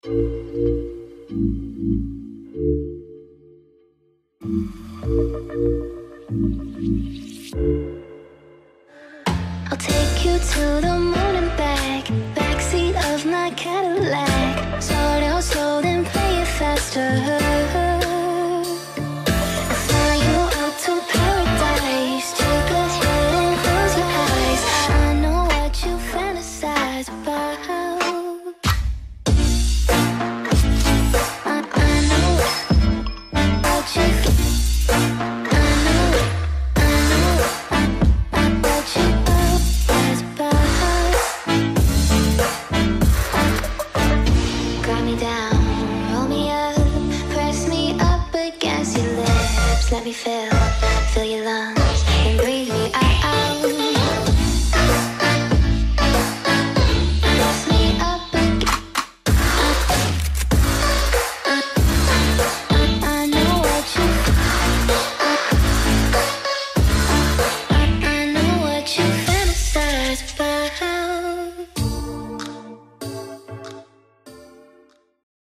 I'll take you to the moon and back, backseat of my Cadillac. Start out slow, then play it faster. I'll fly you out to paradise. Take a hit and close your eyes. I know what you fantasize about. I know what you let me fill your lungs.